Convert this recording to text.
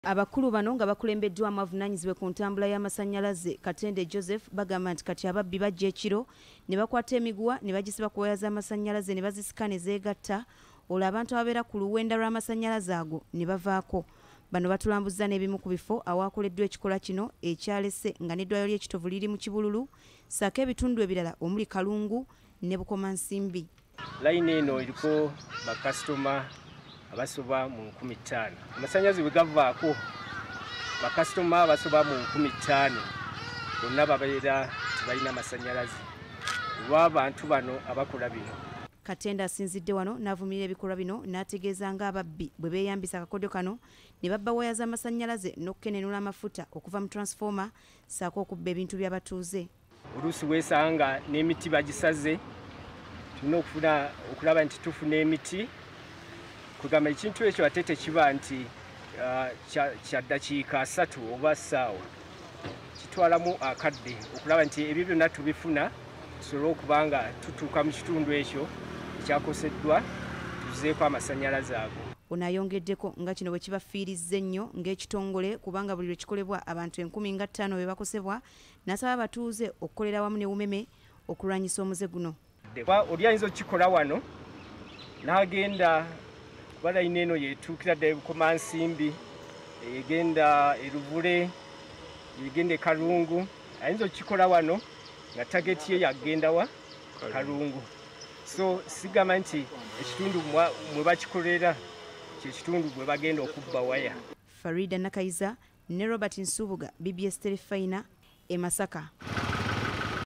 Abakulu bano nga bakulembeddwa amavunaanyizibwe ku ntambula y'amasannyalaze Katende Joseph bagamba nti kati ababbi bajja ekiro ne bakwata emiguwa ne bagisiba ku waya z'amasannyalaze ne bazisika ne zeegatta olwo abantu ababeera ku luwenda lw'amasannyalaze ago ne bavaako. Bano batulambuzza n'ebimu ku bifo awaakoleddwa ekikolwa kino ekyalese nga n'eddwaliro ly'ekitovu liri mu Kibululu ssaako ebitundu ebirala omuli Kalungu ne Bukomansimbi. Layini eno eriko bakasitoma abasoba mu 5,000. Amasannyalaze bwe gavaako bakasitoma abasoba mu 5,000 bonna babeera tebalina masannyalaze olw'abantu bano abakola bino. Katende asinzidde wano n'avumirira ebikolwa bino n'ategeeza nga ababbi bwe beeyambisa akakodyo kano ne babba waya z'amasannyalaze n'okkenenula amafuta okuva mu transformer ssaako okubba ebintu by'abatuuze. Oluusi weesanga n'emiti bagisaze, tulina okulaba nti tufuna emiti. Kugamba ekintu ekyo ate tekiba nti kya ddakiika 3 oba ssaawa, kitwalamu akadde okulaba nti ebyo byonna tubifuna tusobole okuba nga tutuuka mu kitundu ekyo ekyakoseddwa tuzeeko amasannyalaze ago. Ono ayongeddeko nga kino bwe kibafiirizza ennyo ng'ekitongole kubanga buli lwe kikolebwa abantu 15,000 be bakosebwa, n'asaba abatuuze okukolera wamu ne Umeme okulwanyisa omuze guno. Oli ayinza okukikola wano n'agenda kuba layini eno yetuukira ddala Bukomansimbi, egenda Eruvule, egenda e Kalungu, ayinza okukikola wano nga tageti ye yagenda wa Kalungu. So sigamba nti ekitundu mwe bakikolera kye kitundu mwe bagenda okubba waya. Farida Nakayiza ne Robert Nsubuga, BBSKATI e Masaka.